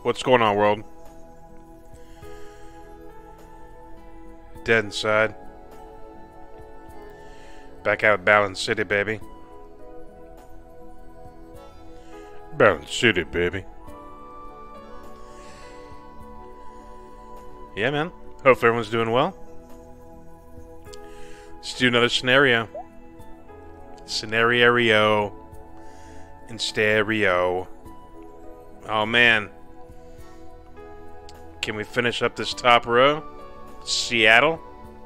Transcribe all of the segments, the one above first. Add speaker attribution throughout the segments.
Speaker 1: What's going on, world? Dead inside. Back out at BalanCity, baby. BalanCity, baby. Yeah, man. Hope everyone's doing well. Let's do another scenario. Scenario in stereo. Oh, man. Can we finish up this top row? Seattle?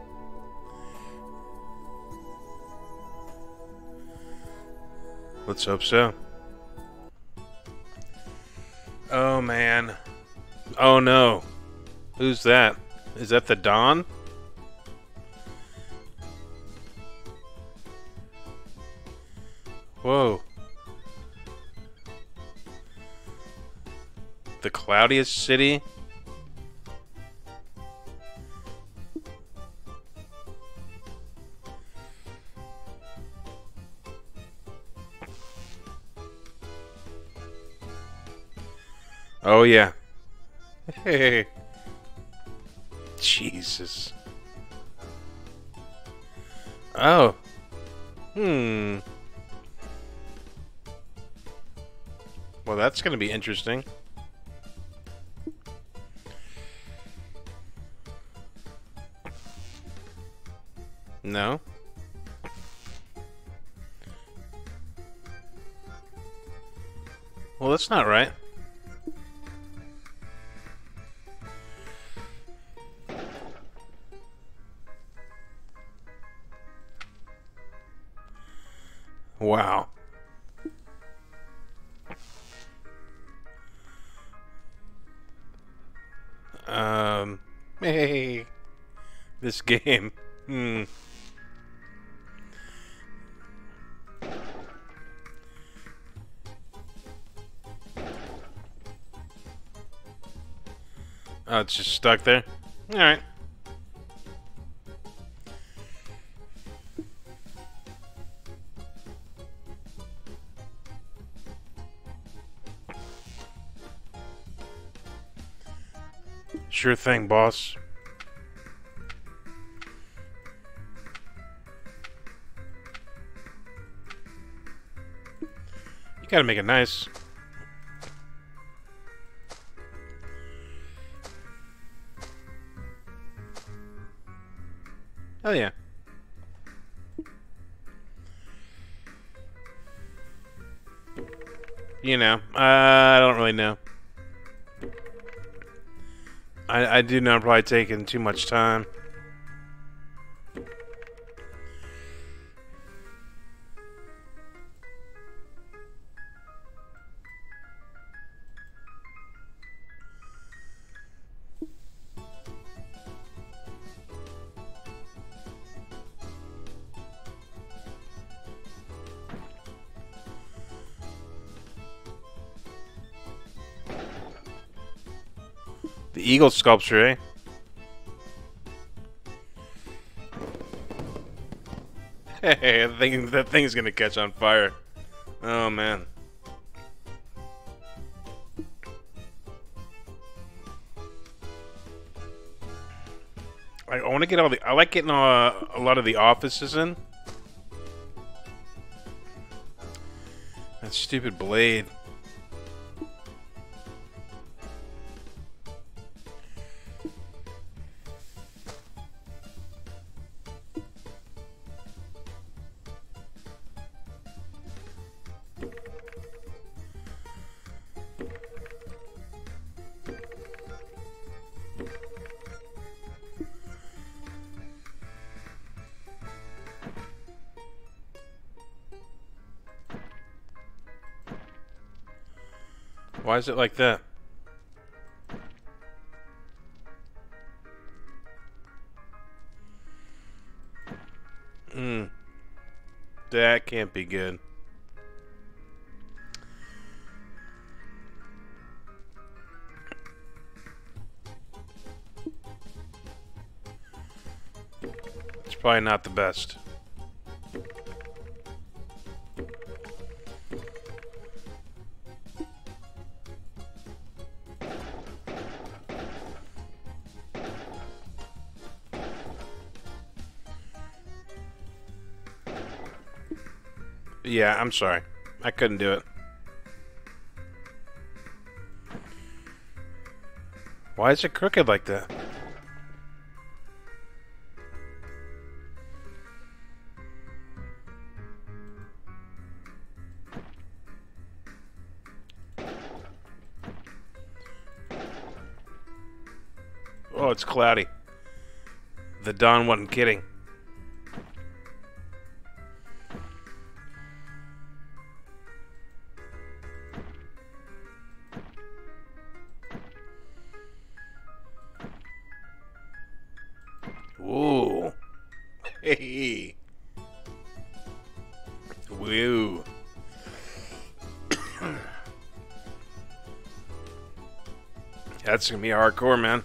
Speaker 1: Let's hope so. Oh, man. Oh, no. Who's that? Is that the Dawn? Whoa. The cloudiest city? Oh, yeah. Hey. Jesus. Oh. Well, that's going to be interesting. No. Well, that's not right. Wow. Hey. This game. Oh, it's just stuck there? Alright. Sure thing, boss. You gotta make it nice. Oh yeah. You know, I don't really know. I do know I'm probably taking too much time. The eagle sculpture, eh? Hey, that thing's gonna catch on fire. Oh man. I want to get all the. I like getting a lot of the offices in. That stupid blade. Why is it like that? That can't be good. It's probably not the best. Yeah, I'm sorry. I couldn't do it. Why is it crooked like that? Oh, it's cloudy. The dawn wasn't kidding. Ooh. Hey. Woo. That's gonna be hardcore, man.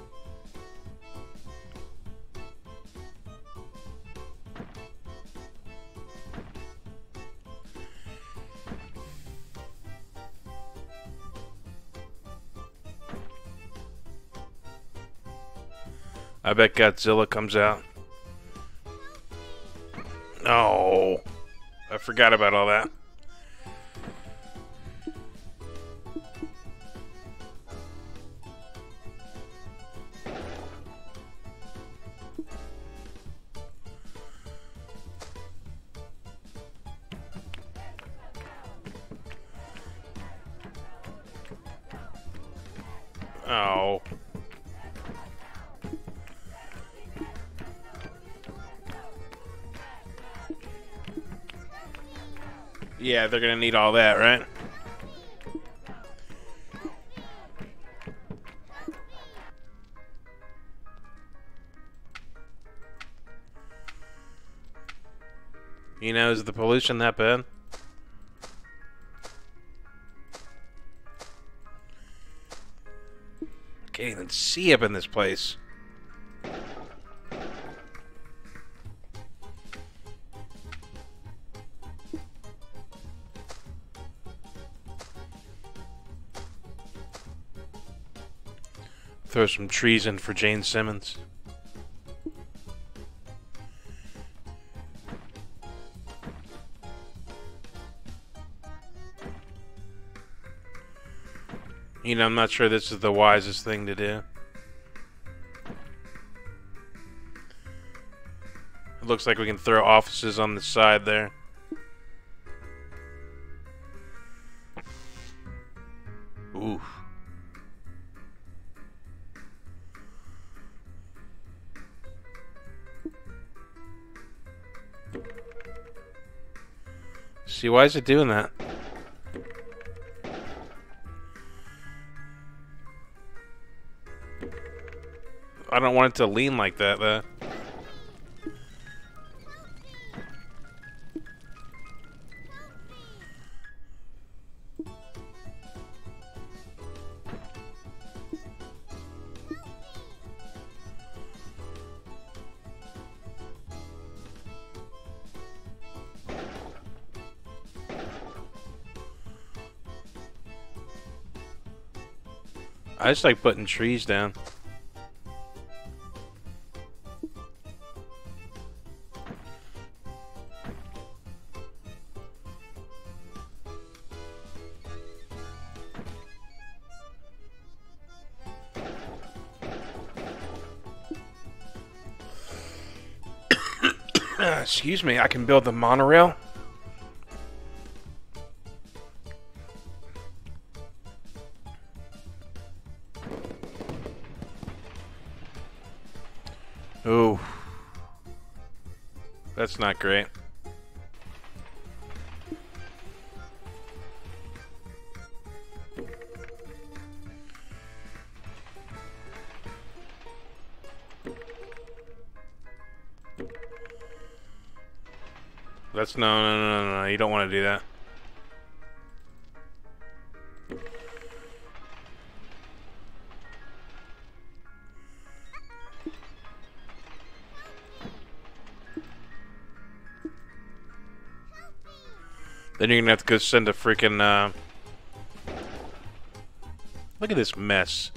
Speaker 1: I bet Godzilla comes out. Oh, I forgot about all that. Oh. Yeah, they're gonna need all that, right? You know, is the pollution that bad? I can't even see up in this place. Throw some trees in for Jane Simmons. You know, I'm not sure this is the wisest thing to do. It looks like we can throw offices on the side there. Ooh. See, why is it doing that? I don't want it to lean like that, though. I just like putting trees down. Excuse me, I can build the monorail. Ooh. That's not great. That's no, you don't want to do that. Then you're gonna have to go send a freaking, look at this mess.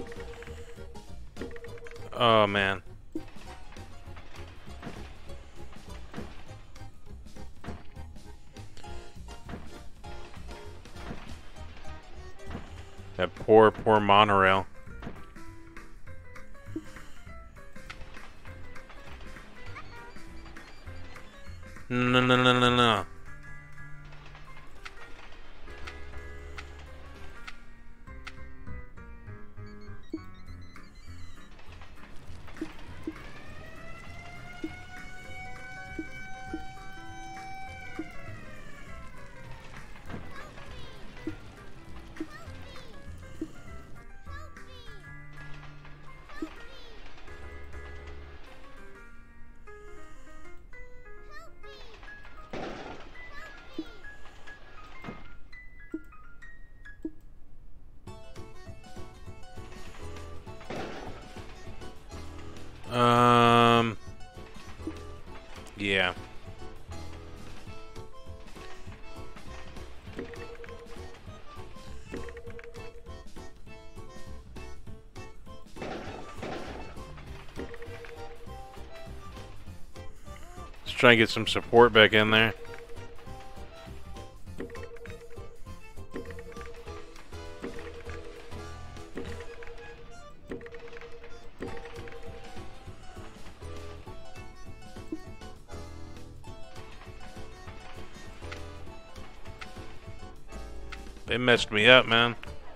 Speaker 1: Oh, man. That poor, poor monorail. No, no, no, no, no. Yeah. Let's try and get some support back in there. They messed me up, man.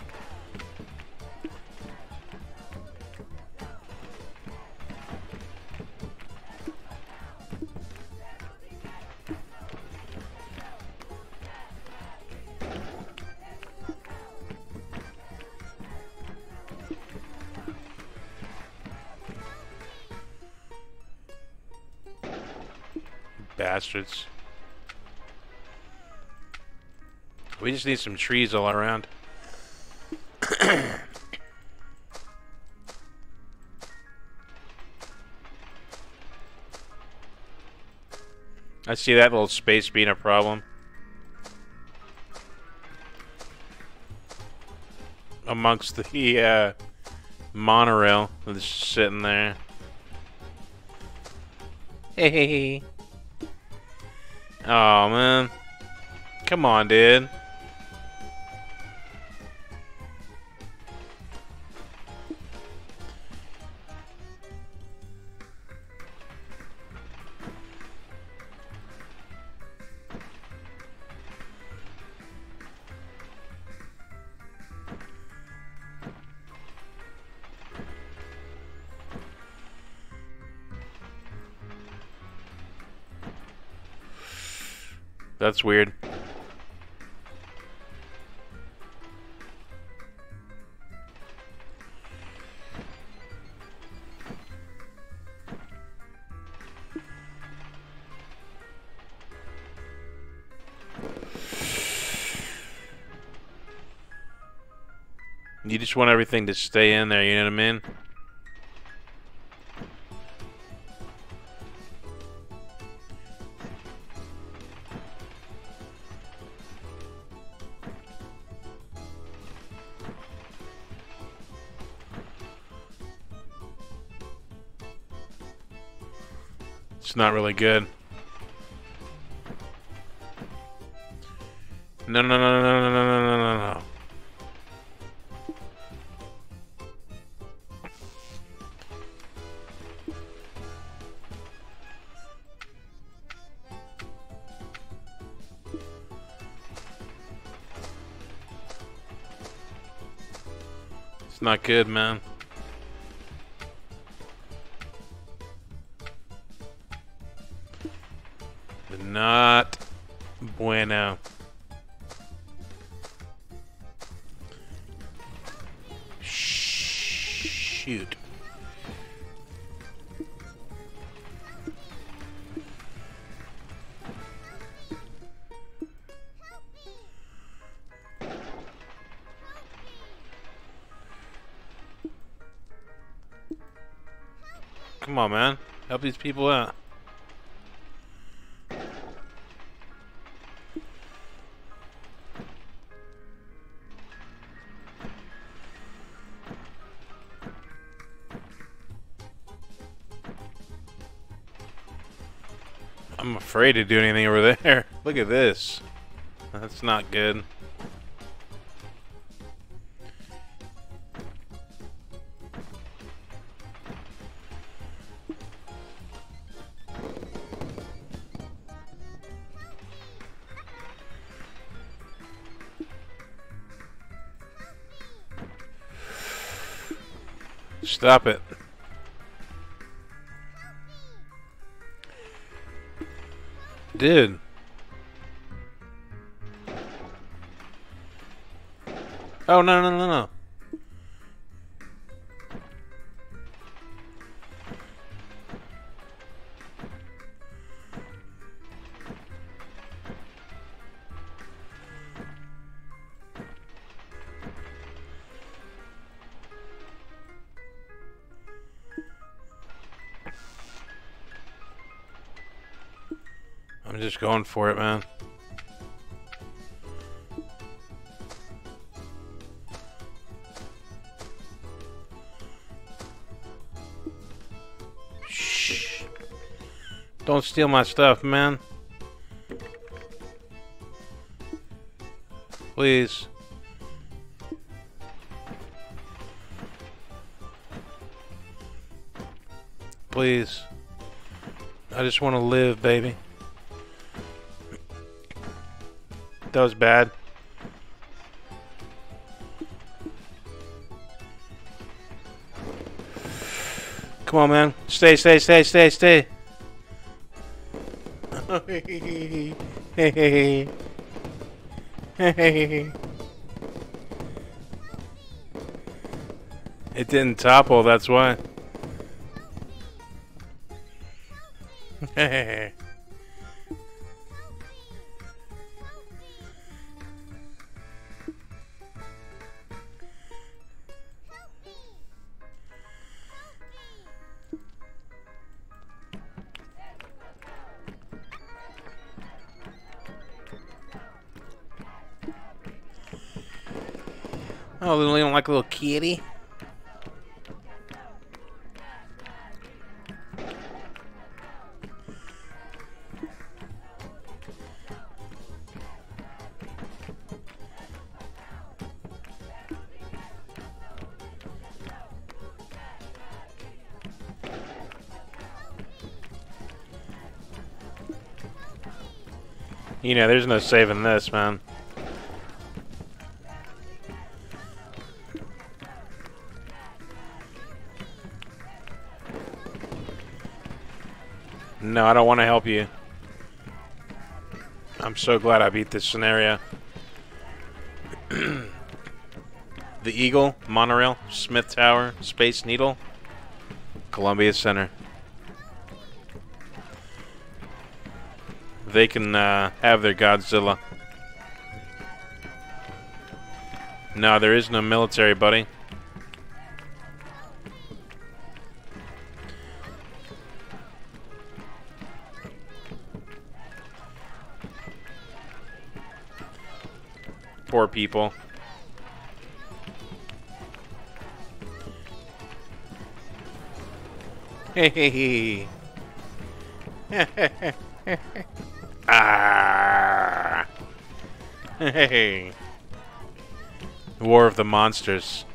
Speaker 1: Bastards. We just need some trees all around. I see that little space being a problem. Amongst the monorail that's just sitting there. Hey. Oh, man. Come on, dude. That's weird. You just want everything to stay in there, you know what I mean? It's not really good. No, no, no, no, no, no, no, no, no. It's not good, man. Not bueno. Shoot. Come on, man. Help these people out. I'm afraid to do anything over there. Look at this. That's not good. Stop it. Dude. Oh, no, no, no, no. I'm just going for it, man. Shh. Don't steal my stuff, man. Please. Please. I just want to live, baby. That was bad. Come on, man. Stay, stay, stay, stay, stay. It didn't topple, that's why. Oh, they don't like a little kitty. You know, there's no saving this, man. No, I don't want to help you. I'm so glad I beat this scenario. The Eagle, Monorail, Smith Tower, Space Needle, Columbia Center. They can have their Godzilla. No, there is no military, buddy. Poor people. Hey. Ah. Hey. War of the Monsters.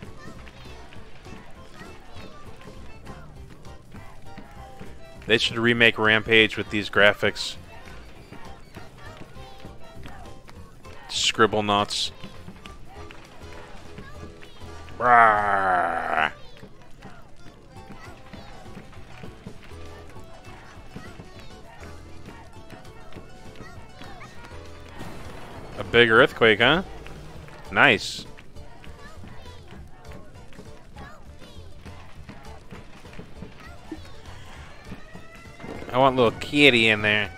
Speaker 1: They should remake Rampage with these graphics. Scribble knots. Rawr. A big earthquake, huh? Nice. I want little kitty in there.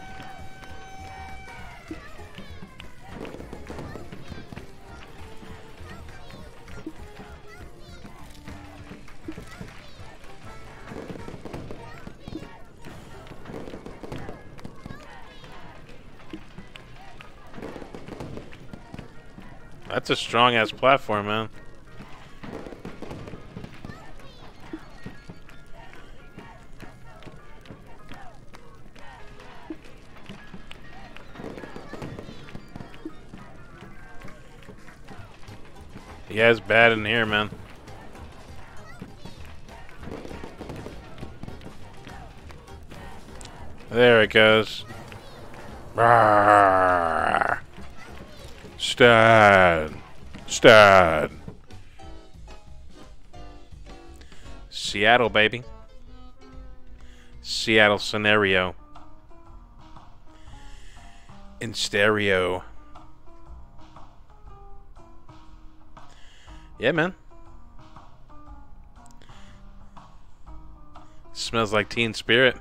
Speaker 1: That's a strong-ass platform, man. Yeah, it's bad in here, man. There it goes. Rawr. Stud. Stud. Seattle, baby. Seattle scenario. In stereo. Yeah, man. Smells like Teen Spirit.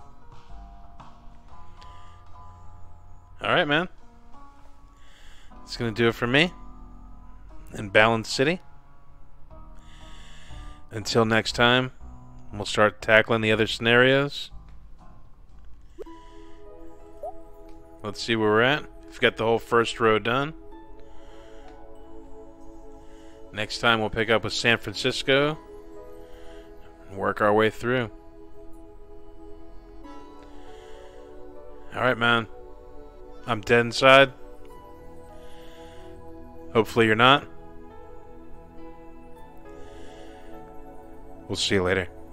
Speaker 1: Alright, man. That's going to do it for me. In BalanCity. Until next time, we'll start tackling the other scenarios. Let's see where we're at. We've got the whole first row done. Next time we'll pick up with San Francisco and work our way through. Alright, man. I'm dead inside. Hopefully you're not. We'll see you later.